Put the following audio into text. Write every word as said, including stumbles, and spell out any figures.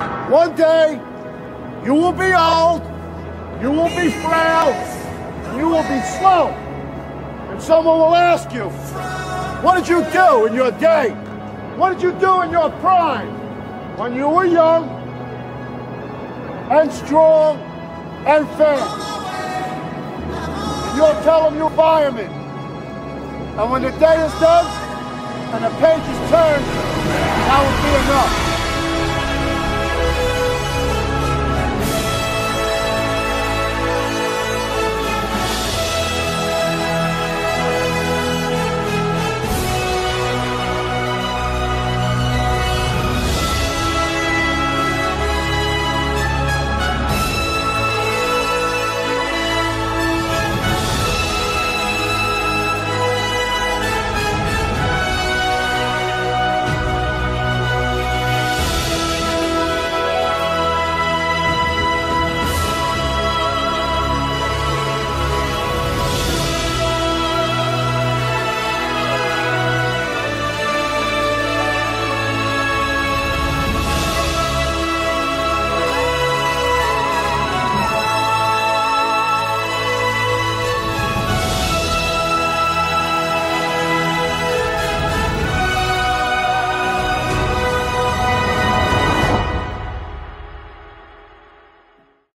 One day, you will be old, you will be frail, you will be slow. And someone will ask you, what did you do in your day? What did you do in your prime? When you were young and strong and fair. And you'll tell them you're fireman. And when the day is done and the page is turned, that will be enough.